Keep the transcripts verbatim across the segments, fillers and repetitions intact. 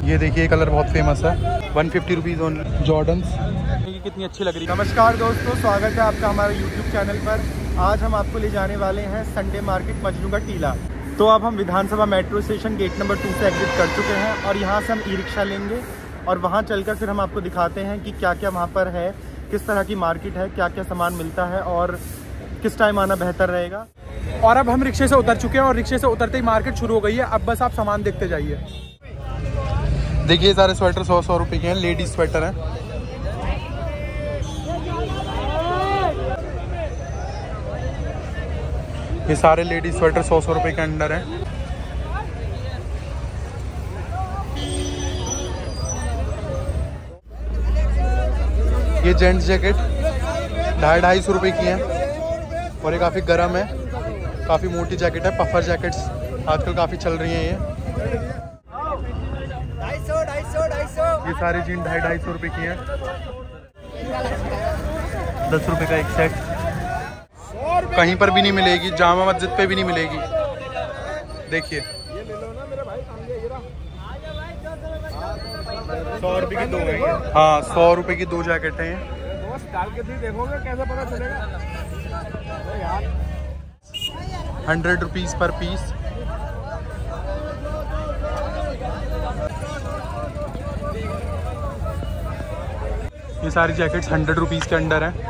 ये देखिए कलर बहुत फेमस है, one fifty rupees only. Jordans कितनी अच्छी लग रही है। नमस्कार दोस्तों, स्वागत है आपका हमारे यूट्यूब चैनल पर। आज हम आपको ले जाने वाले हैं संडे मार्केट मजनू का टीला। तो अब हम Vidhansabha metro station gate number two से एग्जिट कर चुके हैं और यहाँ से हम ई रिक्शा लेंगे और वहाँ चलकर फिर हम आपको दिखाते हैं कि क्या क्या वहाँ पर है, किस तरह की मार्केट है, क्या क्या सामान मिलता है और किस टाइम आना बेहतर रहेगा। और अब हम रिक्शे से उतर चुके हैं और रिक्शे से उतरते ही मार्केट शुरू हो गई है। अब बस आप सामान देखते जाइए। देखिए सारे स्वेटर सौ सौ रुपए के हैं, लेडीज स्वेटर हैं। ये सारे लेडीज स्वेटर सौ सौ रुपए के अंडर हैं। ये जेंट्स जैकेट ढाई ढाई सौ रुपए की हैं और ये काफ़ी गर्म है, काफ़ी मोटी जैकेट है। पफर जैकेट्स आजकल काफ़ी चल रही हैं। ये ये सारी जीन ढाई ढाई सौ रुपए की हैं। दस रुपए का एक सेट। कहीं पर भी नहीं मिलेगी, जामा मस्जिद पे भी नहीं मिलेगी। देखिए सौ रुपए की दो है। हाँ सौ रुपए की दो जैकेट हैं। देखोगे कैसे पता चलेगा। Hundred rupees per piece. ये सारी जैकेट्स हंड्रेड रुपीज के अंडर हैं।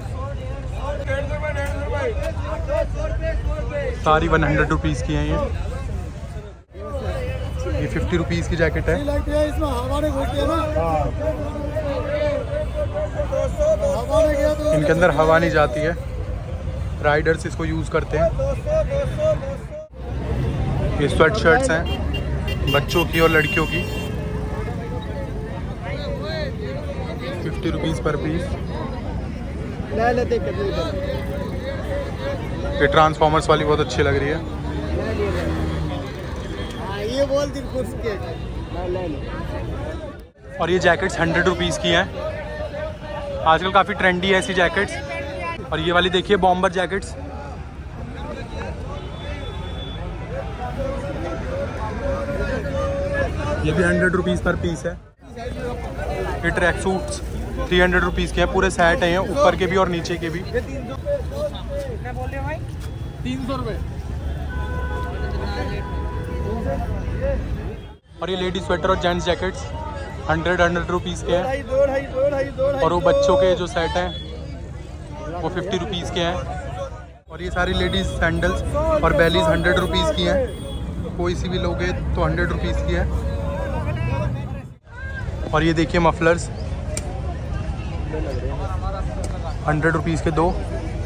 सारी वन हंड्रेड रुपीज की हैं। ये ये फिफ्टी रुपीज की जैकेट है। इनके अंदर हवा नहीं जाती है, राइडर्स इसको यूज करते हैं। ये स्वेट शर्ट्स हैं बच्चों की और लड़कियों की, फिफ्टी रुपीज पर पीस। ये ट्रांसफॉर्मर्स वाली बहुत अच्छी लग रही है। ये बोल दी और ये जैकेट्स हंड्रेड रुपीज़ की हैं। आजकल काफ़ी ट्रेंडी है ऐसी जैकेट्स। और ये वाली देखिए बॉम्बर जैकेट्स, ये भी हंड्रेड रुपीज़ पर पीस है। ये track suits three hundred rupees के हैं, पूरे सेट हैं, ऊपर के भी और नीचे के भी। तीन सौ रुपये। और ये लेडीज स्वेटर और gents jackets hundred hundred rupees के हैं। और वो बच्चों के जो सेट हैं वो फिफ्टी रुपीज़ के हैं। और ये सारी लेडीज सैंडल्स और बैलीज हंड्रेड रुपीज़ की हैं। कोई सी भी लोगे तो हंड्रेड रुपीज़ की है। और ये देखिए मफलर्स हंड्रेड रुपीज़ के दो,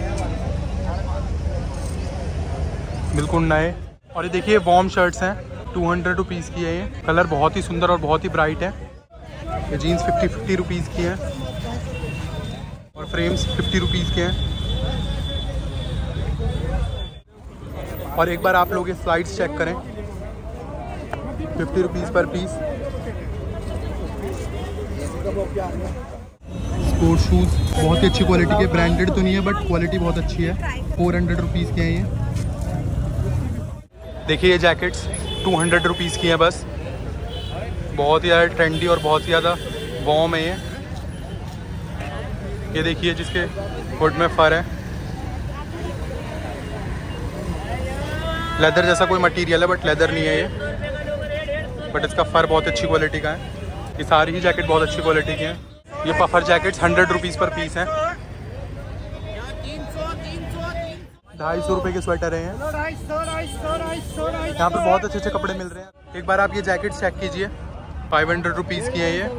बिल्कुल नए। और ये देखिए वॉर्म शर्ट्स हैं, टू हंड्रेड रुपीज़ की है। ये कलर बहुत ही सुंदर और बहुत ही ब्राइट है। ये जीन्स फिफ्टी फिफ्टी रुपीज़ की हैं और फ्रेम्स फिफ्टी रुपीज़ के हैं। और एक बार आप लोग ये स्लाइड्स चेक करें, fifty rupees per piece. Sports shoes बहुत ही अच्छी क्वालिटी के, ब्रांडेड तो नहीं है बट क्वालिटी बहुत अच्छी है। फोर हंड्रेड रुपीज़ के हैं ये। देखिए ये जैकेट्स टू हंड्रेड रुपीज़ की हैं बस। बहुत ही ज़्यादा ट्रेंडी और बहुत ही ज़्यादा वॉर्म है ये। ये देखिए जिसके हुड में फर है, लेदर जैसा कोई मटेरियल है बट लेदर नहीं है ये, बट इसका फर बहुत अच्छी क्वालिटी का है। ये सारी ही जैकेट बहुत अच्छी क्वालिटी की हैं। ये puffer jackets hundred rupees per piece हैं। ढाई सौ रुपये के स्वेटर हैं। यहाँ पर बहुत अच्छे अच्छे कपड़े मिल रहे हैं। एक बार आप ये जैकेट चेक कीजिए, फाइव हंड्रेड रुपीज़ की है ये।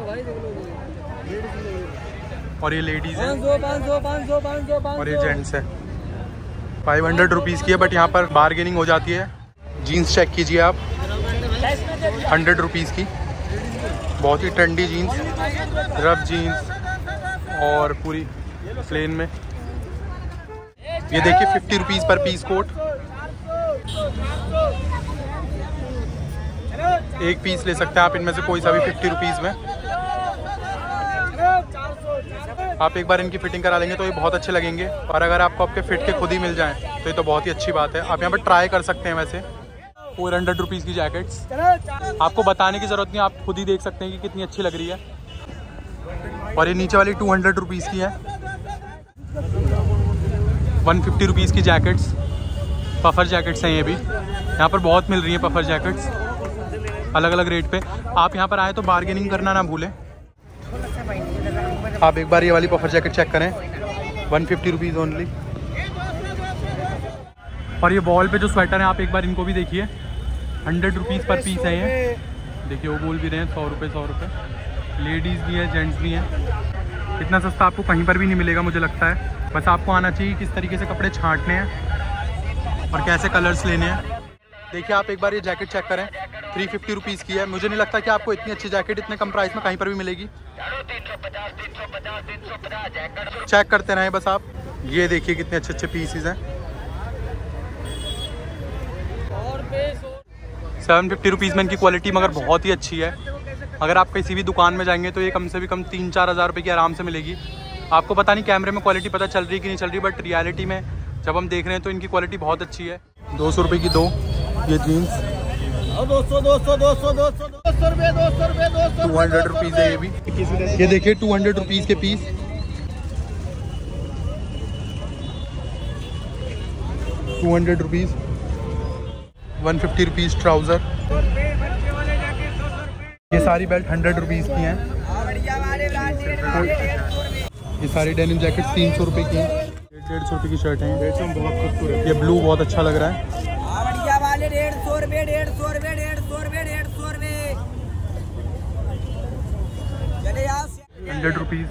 और ये लेडीज़ हैं और ये जेंट्स है, फाइव हंड्रेड रुपीज़ की है बट यहाँ पर बार्गेनिंग हो जाती है। जीन्स चेक कीजिए आप, हंड्रेड रुपीज़ की, बहुत ही ट्रेंडी जीन्स, रफ जीन्स और पूरी प्लेन में। ये देखिए fifty rupees per piece coat, एक पीस ले सकते हैं आप इनमें से कोई सा भी फिफ्टी रुपीज़ में। आप एक बार इनकी फिटिंग करा लेंगे तो ये बहुत अच्छे लगेंगे। और अगर आपको आपके फिट के खुद ही मिल जाएं तो ये तो बहुत ही अच्छी बात है। आप यहाँ पर ट्राई कर सकते हैं। वैसे फोर हंड्रेड रुपीज़ की जैकेट्स। आपको बताने की ज़रूरत नहीं, आप खुद ही देख सकते हैं कि कितनी अच्छी लग रही है। और ये नीचे वाली टू हंड्रेड रुपीज़ की है। वन फिफ्टी रुपीज़ की जैकेट्स, पफर जैकेट्स हैं ये भी। यहाँ पर बहुत मिल रही हैं पफर जैकेट्स अलग अलग रेट पे। आप यहाँ पर आए तो बार्गेनिंग करना ना भूलें। आप एक बार ये वाली पफर जैकेट चेक करें, वन फिफ्टी रुपीज़ ओनली। और ये वॉल पे जो स्वेटर हैं आप एक बार इनको भी देखिए, हंड्रेड रुपीज़ पर पीस है ये। देखिए वो बोल भी रहे हैं सौ रुपये सौ रुपये। लेडीज़ भी है, जेंट्स भी हैं। इतना सस्ता आपको कहीं पर भी नहीं मिलेगा मुझे लगता है। बस आपको आना चाहिए किस तरीके से कपड़े छांटने हैं और कैसे कलर्स लेने हैं। देखिए आप एक बार ये जैकेट चेक करें, थ्री फिफ्टी रुपीज़ की है। मुझे नहीं लगता कि आपको इतनी अच्छी जैकेट इतने कम प्राइस में कहीं पर भी मिलेगी। चेक करते रहें बस आप। ये देखिए कितने अच्छे अच्छे पीसेस हैं। सेवन फिफ्टी रुपीज़ में इनकी क्वालिटी मगर बहुत ही अच्छी है। अगर आप किसी भी दुकान में जाएंगे तो ये कम से भी कम तीन चार हज़ार रुपये की आराम से मिलेगी। आपको पता नहीं कैमरे में क्वालिटी पता चल रही है कि नहीं चल रही, बट रियलिटी में जब हम देख रहे हैं तो इनकी क्वालिटी बहुत अच्छी है। दो सौ रुपये की दो ये जीन्स, दो सौ दो सौ दो सौ दो सौ दो सौ रुपये दो सौ रुपये दो सौ टू हंड्रेड रुपीज़ है ये भी। ये देखिए टू हंड्रेड रुपीज़ के piece. Two hundred rupees, one fifty rupees trouser. ये सारी बेल्ट हंड्रेड रुपीज़ की हैं। ये सारी डेनिम जैकेट तीन सौ रुपये की हैं। डेढ़ सौ रुपये की शर्ट है, बहुत खूबसूरत। ये ब्लू बहुत अच्छा लग रहा है। डेढ़ सौ रुपये डेढ़ सौ रुपये डेढ़ सौ रुपये डेढ़ सौ रुपये हंड्रेड रुपीज़।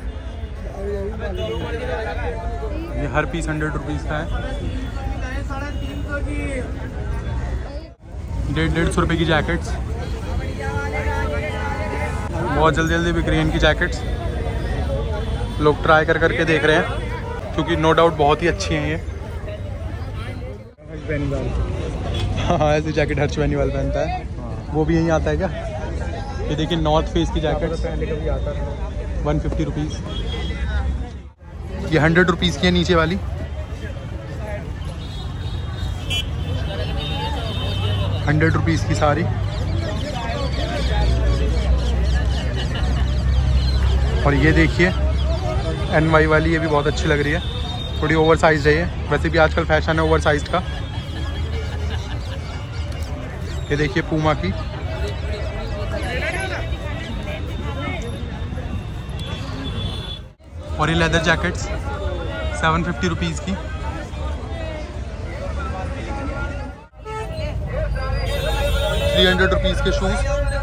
ये हर पीस हंड्रेड रुपीज़ का है। डेढ़ डेढ़ सौ रुपये की जैकेट्स बहुत जल्दी जल्दी बिक रही है इनकी जैकेट्स। लोग ट्राई कर करके देख रहे हैं क्योंकि नो डाउट बहुत ही अच्छी हैं ये। हाँ ऐसी जैकेट हर्ष बेनीवाल पहनता है। वो भी यहीं आता है क्या? ये देखिए नॉर्थ फेस की जैकेट वन फिफ्टी रुपीज़। ये हंड्रेड रुपीज़ की है नीचे वाली। हंड्रेड रुपीज़ की सारी। और ये देखिए एन वाई वाली, ये भी बहुत अच्छी लग रही है। थोड़ी ओवर साइज है ये, वैसे भी आजकल फैशन है ओवर साइज का। ये देखिए पूमा की। और ये leather jackets seven fifty rupees की। थ्री हंड्रेड रुपीज़ के शूज़।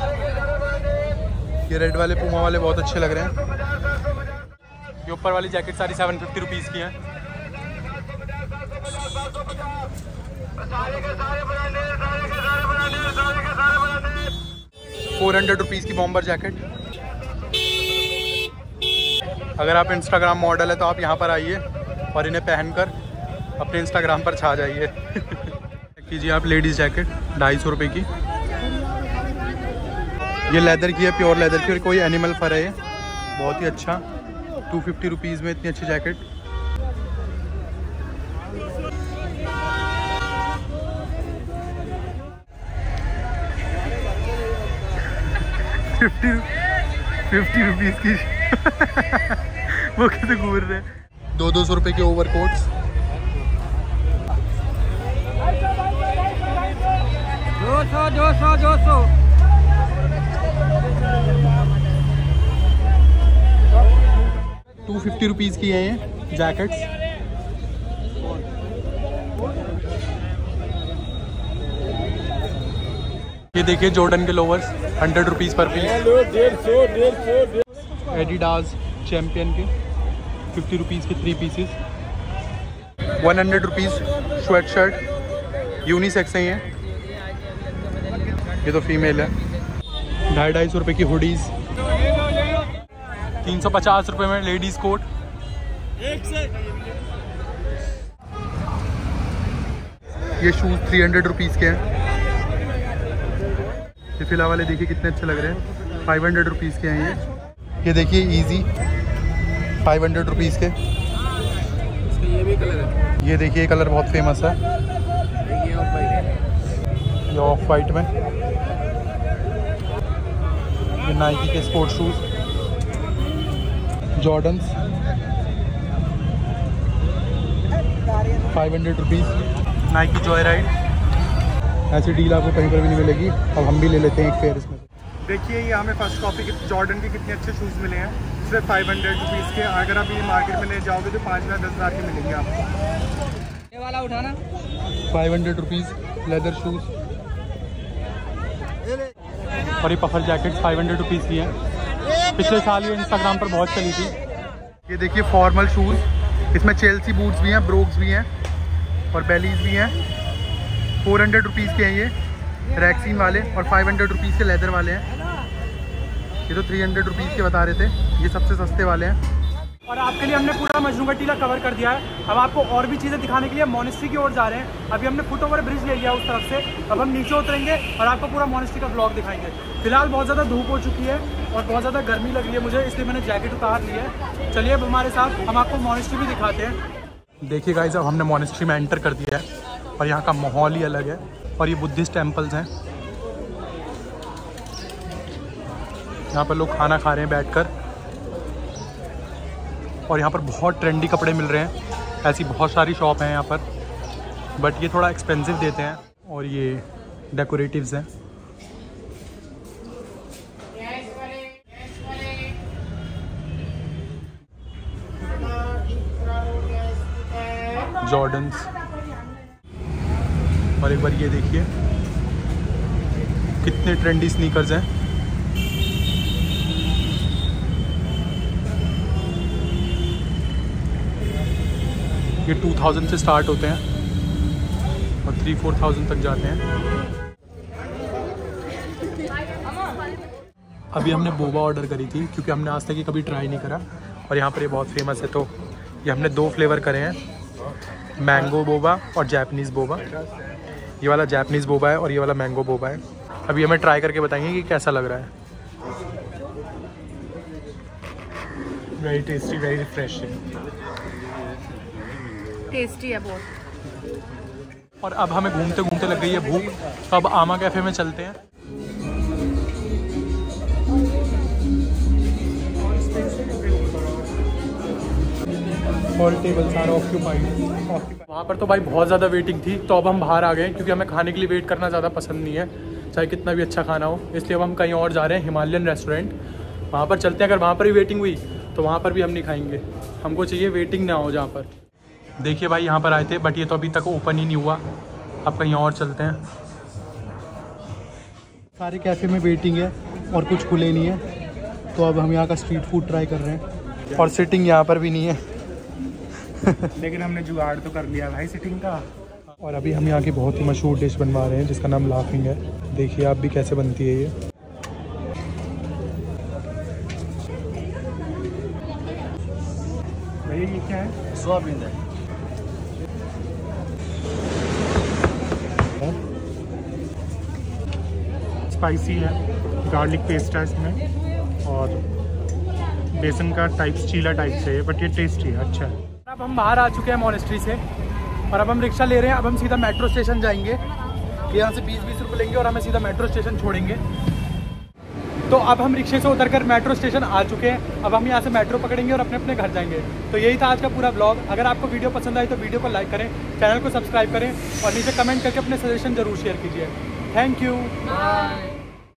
ये रेड वाले पूमा वाले बहुत अच्छे लग रहे हैं। ये ऊपर वाली जैकेट सारी सेवन फिफ्टी रुपीज़ की हैं। फोर हंड्रेड रुपीज़ की बॉम्बर जैकेट। अगर आप इंस्टाग्राम मॉडल है तो आप यहाँ पर आइए और इन्हें पहनकर अपने इंस्टाग्राम पर छा जाइए। कीजिए आप लेडीज़ जैकेट ढाई सौ रुपये की। ये लेदर की है, प्योर लेदर की, और कोई एनिमल फर है ये, बहुत ही अच्छा। टू फिफ्टी रुपीज़ में इतनी अच्छी जैकेट। फिफ्टी फिफ्टी रुपीज़ की वो कैसे घूर रहे हैं। दो दो सौ रुपये के ओवर कोट्स। दो सौ दो सौ दो सौ टू फिफ्टी रुपीज़ की है ये जैकेट्स। ये देखिए जॉर्डन के lowers hundred rupees per piece. Adidas Champion के फिफ्टी रुपीज़ के three pieces. One hundred rupees sweat shirt, unisex हैं ये। ये तो फीमेल है। ढाई ढाई सौ रुपये की हुडीज़। तीन सौ पचास रुपये में लेडीज़ कोट। ये शूज़ थ्री हंड्रेड रुपीज़ के हैं। ये फिलहाल वाले देखिए कितने अच्छे लग रहे हैं, फाइव हंड्रेड रुपीज़ के हैं ये। ये देखिए इजी फाइव हंड्रेड रुपीज़ के। ये भी कलर है। ये देखिए कलर बहुत फेमस है। ये ऑफ वाइट में, ये नाइकी के sport shoes, Jordans, five hundred rupees. Nike Joy Ride, ऐसी डील आपको कहीं पर भी नहीं मिलेगी। अब हम भी ले लेते हैं एक पेयर इसमें। देखिए ये हमें फर्स्ट कॉपी के जॉर्डन के कितने अच्छे शूज़ मिले हैं, सिर्फ फाइव हंड्रेड रुपीज़ के। अगर आप ये मार्केट में ले जाओगे तो पाँच हज़ार दस हज़ार के मिलेंगे आपको। ये वाला उठाना, five hundred rupees leather shoes. और ये puffer jacket five hundred rupees की है। पिछले साल ये इंस्टाग्राम पर बहुत चली थी। ये देखिए फॉर्मल शूज़, इसमें चेल्सी बूट्स भी हैं, ब्रोक्स भी हैं और बेलीज भी हैं। फोर हंड्रेड रुपीज़ के हैं ये रैक्सीन वाले, और फाइव हंड्रेड रुपीज़ के लेदर वाले हैं। ये तो थ्री हंड्रेड रुपीज़ के बता रहे थे, ये सबसे सस्ते वाले हैं। और आपके लिए हमने पूरा मजनू का टीला कवर कर दिया है। अब आपको और भी चीज़ें दिखाने के लिए मोनेस्ट्री की ओर जा रहे हैं। अभी हमने फुट ओवर ब्रिज ले लिया उस तरफ से, अब हम नीचे उतरेंगे और आपको पूरा मोनेस्ट्री का ब्लॉग दिखाएंगे। फिलहाल बहुत ज़्यादा धूप हो चुकी है और बहुत ज़्यादा गर्मी लग रही है मुझे, इसलिए मैंने जैकेट उतार ली है। चलिए अब हमारे साथ, हम आपको मोनेस्ट्री भी दिखाते हैं। देखिए गाइस, अब हमने मोनेस्ट्री में एंटर कर दिया है और यहाँ का माहौल ही अलग है। और ये बुद्धिस्ट टेम्पल्स हैं, यहाँ पर लोग खाना खा रहे हैं बैठकर। और यहाँ पर बहुत ट्रेंडी कपड़े मिल रहे हैं, ऐसी बहुत सारी शॉप हैं यहाँ पर, बट ये थोड़ा एक्सपेंसिव देते हैं। और ये डेकोरेटिव्स हैं। जॉर्डन्स, और एक बार ये देखिए कितने ट्रेंडी स्नीकर्स हैं। ये टू थाउजेंड से स्टार्ट होते हैं और थ्री फोर थाउजेंड तक जाते हैं। अभी हमने बोबा ऑर्डर करी थी क्योंकि हमने आज तक ये कभी ट्राई नहीं करा, और यहाँ पर ये बहुत फेमस है। तो ये हमने दो फ्लेवर करे हैं, मैंगो बोबा और जैपनीज़ बोबा। ये वाला जैपनीज़ बोबा है और ये वाला मैंगो बोबा है। अभी हमें ट्राई करके बताएंगे कि कैसा लग रहा है। Very tasty, very refreshing, tasty है बहुत। और अब हमें घूमते घूमते लग गई है भूख, तो अब आमा कैफ़े में चलते हैं। All tables are occupied. वहाँ पर तो भाई बहुत ज़्यादा वेटिंग थी, तो अब हम बाहर आ गए क्योंकि हमें खाने के लिए वेट करना ज़्यादा पसंद नहीं है, चाहे कितना भी अच्छा खाना हो। इसलिए अब हम कहीं और जा रहे हैं, हिमालयन रेस्टोरेंट, वहाँ पर चलते हैं। अगर वहाँ पर भी वेटिंग हुई तो वहाँ पर भी हम नहीं खाएंगे, हमको चाहिए वेटिंग ना हो जहाँ पर। देखिए भाई, यहाँ पर आए थे बट ये तो अभी तक ओपन ही नहीं हुआ, अब कहीं और चलते हैं। सारे कैफ़े में वेटिंग है और कुछ खुले नहीं है, तो अब हम यहाँ का स्ट्रीट फूड ट्राई कर रहे हैं। और सिटिंग यहाँ पर भी नहीं है लेकिन हमने जुगाड़ तो कर लिया भाई सिटिंग का। और अभी हम यहाँ की बहुत ही मशहूर डिश बनवा रहे हैं जिसका नाम लाफिंग है। देखिए आप भी कैसे बनती है ये। भैया ये क्या है? सोयाबीन है। स्पाइसी है, गार्लिक पेस्ट है इसमें, और बेसन का टाइप्स, चीला टाइप से है, बट ये टेस्टी है, अच्छा है। अब हम बाहर आ चुके हैं मोनेस्ट्री से और अब हम रिक्शा ले रहे हैं। अब हम सीधा मेट्रो स्टेशन जाएंगे, यहाँ से बीस बीस रुपये लेंगे और हमें सीधा मेट्रो स्टेशन छोड़ेंगे। तो अब हम रिक्शे से उतरकर मेट्रो स्टेशन आ चुके हैं। अब हम यहाँ से मेट्रो पकड़ेंगे और अपने अपने घर जाएंगे। तो यही था आज का पूरा ब्लॉग। अगर आपको वीडियो पसंद आई तो वीडियो को लाइक करें, चैनल को सब्सक्राइब करें और नीचे कमेंट करके अपने सजेशन जरूर शेयर कीजिए। Thank you.